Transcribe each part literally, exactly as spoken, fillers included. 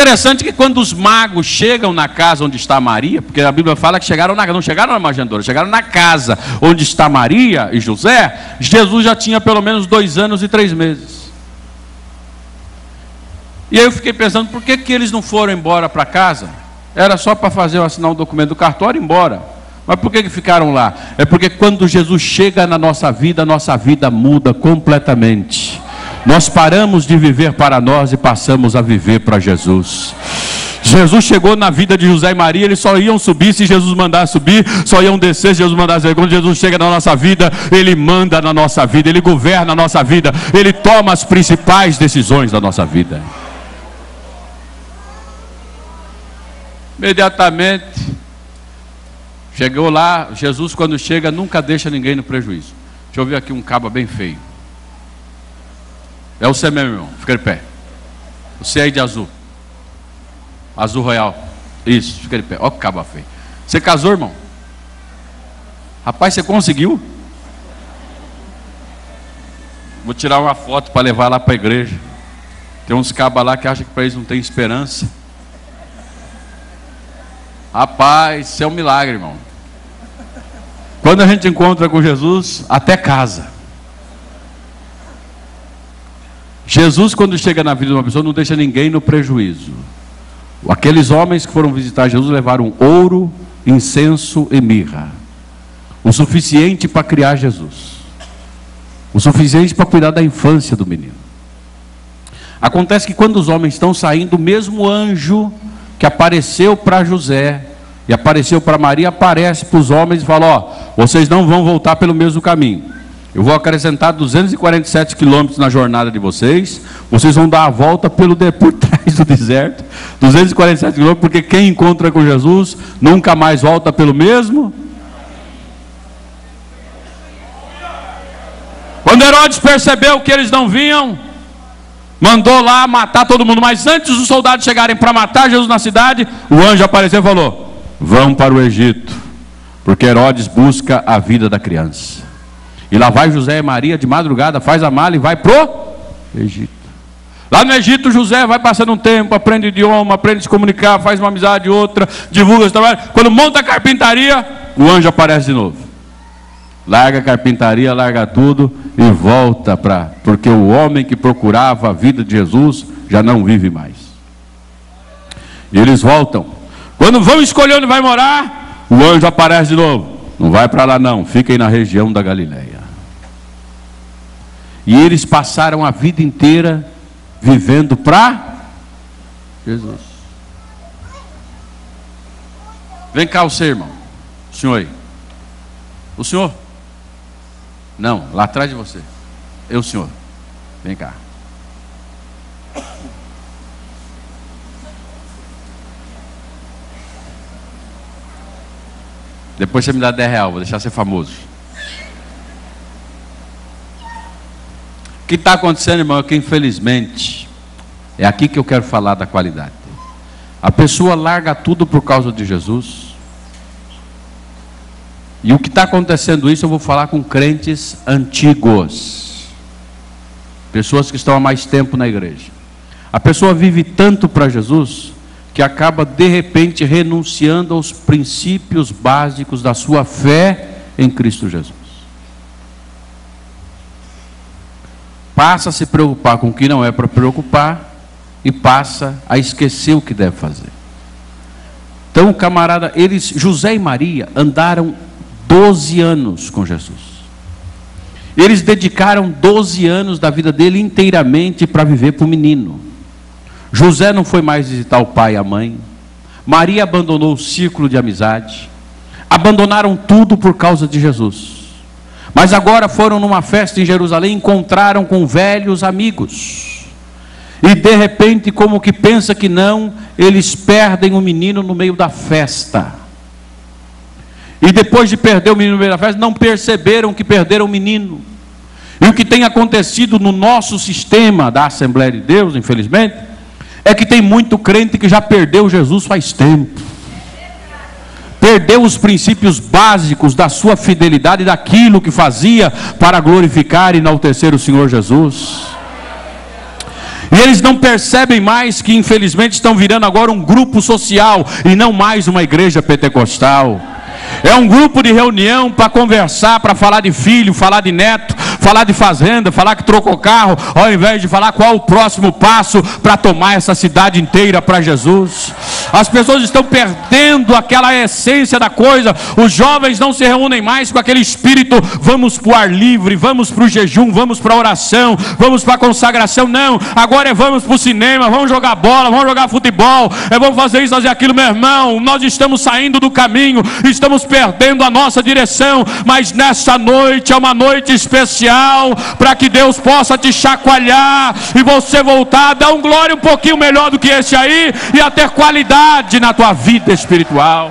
interessante que quando os magos chegam na casa onde está Maria, porque a Bíblia fala que chegaram na, não chegaram na manjedoura, chegaram na casa onde está Maria e José, Jesus já tinha pelo menos dois anos e três meses. E aí eu fiquei pensando, por que que eles não foram embora para casa? Era só para fazer, assinar um documento do cartório e ir embora. Mas por que que ficaram lá? É porque quando Jesus chega na nossa vida, a nossa vida muda completamente. Nós paramos de viver para nós e passamos a viver para Jesus. Jesus chegou na vida de José e Maria, eles só iam subir se Jesus mandasse subir, só iam descer se Jesus mandasse descer. Quando Jesus chega na nossa vida, Ele manda na nossa vida, Ele governa a nossa vida, Ele toma as principais decisões da nossa vida. Imediatamente, chegou lá, Jesus quando chega nunca deixa ninguém no prejuízo. Deixa eu ver aqui um cabo bem feio. É você mesmo, irmão, fica de pé. Você aí de azul. Azul royal. Isso, fica de pé. Olha que cabo feio. Você casou, irmão? Rapaz, você conseguiu? Vou tirar uma foto para levar lá para a igreja. Tem uns cabas lá que acham que para eles não tem esperança. Rapaz, isso é um milagre, irmão. Quando a gente encontra com Jesus, até casa. Jesus, quando chega na vida de uma pessoa, não deixa ninguém no prejuízo. Aqueles homens que foram visitar Jesus levaram ouro, incenso e mirra. O suficiente para criar Jesus. O suficiente para cuidar da infância do menino. Acontece que quando os homens estão saindo, o mesmo anjo que apareceu para José e apareceu para Maria, aparece para os homens e fala: ó, vocês não vão voltar pelo mesmo caminho. Eu vou acrescentar duzentos e quarenta e sete quilômetros na jornada de vocês. Vocês vão dar a volta pelo, por trás do deserto. duzentos e quarenta e sete quilômetros, porque quem encontra com Jesus nunca mais volta pelo mesmo. Quando Herodes percebeu que eles não vinham, mandou lá matar todo mundo. Mas antes dos soldados chegarem para matar Jesus na cidade, o anjo apareceu e falou: vão para o Egito, porque Herodes busca a vida da criança. E lá vai José e Maria de madrugada, faz a mala e vai pro Egito. Lá no Egito, José vai passando um tempo, aprende idioma, aprende a se comunicar, faz uma amizade, outra, divulga esse trabalho. Quando monta a carpintaria, o anjo aparece de novo. Larga a carpintaria, larga tudo e volta para... Porque o homem que procurava a vida de Jesus já não vive mais. E eles voltam. Quando vão escolher onde vai morar, o anjo aparece de novo. Não vai para lá não, fiquem na região da Galileia. E eles passaram a vida inteira vivendo para Jesus. Vem cá o seu irmão, o senhor aí. O senhor? Não, lá atrás de você. Eu, senhor. Vem cá. Depois você me dá dez reais, vou deixar você famoso. O que está acontecendo, irmão, é que infelizmente, é aqui que eu quero falar da qualidade. A pessoa larga tudo por causa de Jesus. E o que está acontecendo isso, eu vou falar com crentes antigos. Pessoas que estão há mais tempo na igreja. A pessoa vive tanto para Jesus, que acaba de repente renunciando aos princípios básicos da sua fé em Cristo Jesus. Passa a se preocupar com o que não é para preocupar e passa a esquecer o que deve fazer. Então, camarada, eles, José e Maria, andaram doze anos com Jesus. Eles dedicaram doze anos da vida dele inteiramente para viver para o menino. José não foi mais visitar o pai e a mãe. Maria abandonou o círculo de amizade. Abandonaram tudo por causa de Jesus. Mas agora foram numa festa em Jerusalém e encontraram com velhos amigos. E de repente, como que pensa que não, eles perdem o menino no meio da festa. E depois de perder o menino no meio da festa, não perceberam que perderam o menino. E o que tem acontecido no nosso sistema da Assembleia de Deus, infelizmente, é que tem muito crente que já perdeu Jesus faz tempo. Perdeu os princípios básicos da sua fidelidade, daquilo que fazia para glorificar e enaltecer o Senhor Jesus. E eles não percebem mais que infelizmente estão virando agora um grupo social e não mais uma igreja pentecostal. É um grupo de reunião para conversar, para falar de filho, falar de neto, falar de fazenda, falar que trocou carro, ao invés de falar qual o próximo passo para tomar essa cidade inteira para Jesus. As pessoas estão perdendo aquela essência da coisa. Os jovens não se reúnem mais com aquele espírito, vamos para o ar livre, vamos para o jejum, vamos para a oração, vamos para a consagração. Não, agora é vamos para o cinema, vamos jogar bola, vamos jogar futebol, é vamos fazer isso, fazer aquilo. Meu irmão, nós estamos saindo do caminho, estamos perdendo a nossa direção, mas nessa noite é uma noite especial para que Deus possa te chacoalhar e você voltar a dar um glória um pouquinho melhor do que esse aí e a ter qualidade na tua vida espiritual.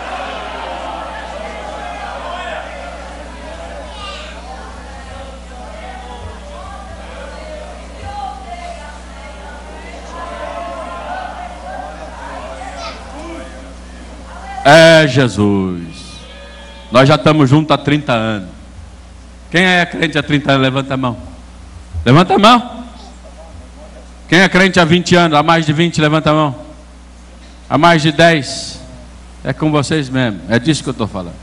É Jesus. Nós já estamos juntos há trinta anos. Quem é crente há trinta anos? Levanta a mão. Levanta a mão. Quem é crente há vinte anos? Há mais de vinte? Levanta a mão. Há mais de dez? É com vocês mesmo. É disso que eu estou falando.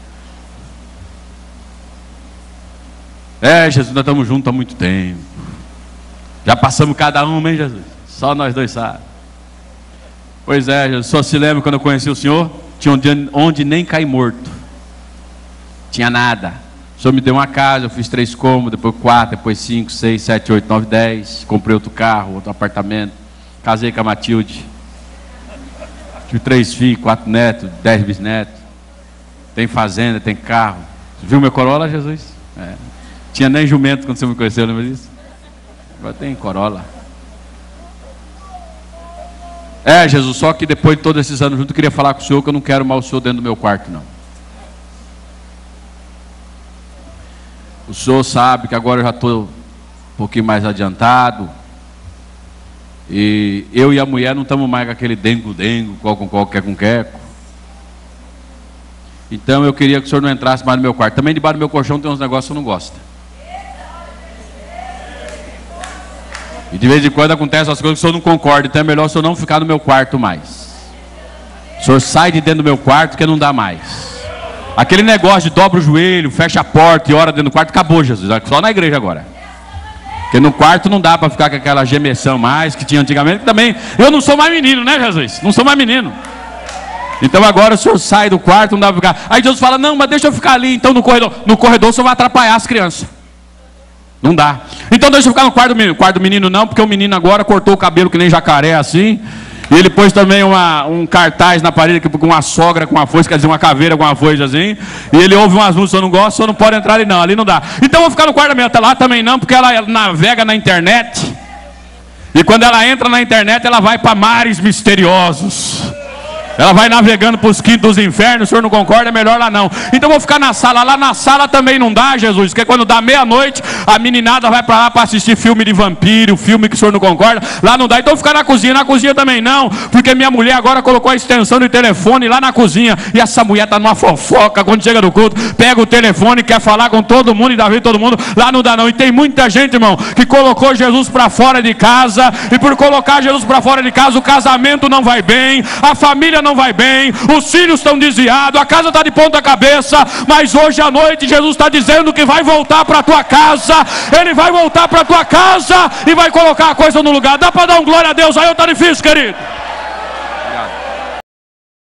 É, Jesus, nós estamos juntos há muito tempo. Já passamos cada um, hein, Jesus? Só nós dois sabemos. Pois é, Jesus. Só se lembra quando eu conheci o Senhor? Tinha onde, onde nem cair morto. Tinha nada. O Senhor me deu uma casa, eu fiz três cômodos, depois quatro, depois cinco, seis, sete, oito, nove, dez. Comprei outro carro, outro apartamento. Casei com a Matilde. Tive três filhos, quatro netos, dez bisnetos. Tem fazenda, tem carro. Você viu meu Corolla, Jesus? É. Tinha nem jumento quando você me conheceu, lembra disso? Agora tem Corolla. É, Jesus, só que depois de todos esses anos juntos, eu queria falar com o Senhor que eu não quero mais o Senhor dentro do meu quarto, não. O Senhor sabe que agora eu já estou um pouquinho mais adiantado. E eu e a mulher não estamos mais com aquele dengo-dengo, qual com qual, quer com queco. Então eu queria que o Senhor não entrasse mais no meu quarto. Também debaixo do meu colchão tem uns negócios que eu não gosto. E de vez em quando acontecem as coisas que o Senhor não concorda. Então é melhor o Senhor não ficar no meu quarto mais. O Senhor sai de dentro do meu quarto que não dá mais. Aquele negócio de dobra o joelho, fecha a porta e ora dentro do quarto, acabou, Jesus. Só na igreja agora. Porque no quarto não dá para ficar com aquela gemessão mais que tinha antigamente. Que também, eu não sou mais menino, né, Jesus? Não sou mais menino. Então agora o Senhor sai do quarto, não dá para ficar. Aí Jesus fala, não, mas deixa eu ficar ali. Então no corredor, no corredor o Senhor vai atrapalhar as crianças. Não dá. Então deixa eu ficar no quarto do menino. Quarto do menino não, porque o menino agora cortou o cabelo que nem jacaré assim. E ele pôs também uma, um cartaz na parede com uma sogra com uma foice, quer dizer, uma caveira com uma foice assim. E ele ouve umas músicas, eu não gosto, o senhor não pode entrar ali não, ali não dá. Então eu vou ficar no quarto da minha, até lá também não, porque ela navega na internet. E quando ela entra na internet, ela vai para mares misteriosos. Ela vai navegando para os quintos dos infernos, o senhor não concorda? É melhor lá não. Então eu vou ficar na sala, lá na sala também não dá, Jesus, porque quando dá meia-noite, a meninada vai para lá para assistir filme de vampiro, filme que o senhor não concorda, lá não dá. Então eu vou ficar na cozinha, na cozinha também não, porque minha mulher agora colocou a extensão de telefone lá na cozinha, e essa mulher está numa fofoca, quando chega no culto, pega o telefone, quer falar com todo mundo, e dá vez todo mundo, lá não dá não. E tem muita gente, irmão, que colocou Jesus para fora de casa, e por colocar Jesus para fora de casa, o casamento não vai bem, a família não vai bem, os filhos estão desviados, a casa está de ponta cabeça, mas hoje à noite Jesus está dizendo que vai voltar para a tua casa, Ele vai voltar para a tua casa e vai colocar a coisa no lugar. Dá para dar um glória a Deus aí ou está difícil, querido?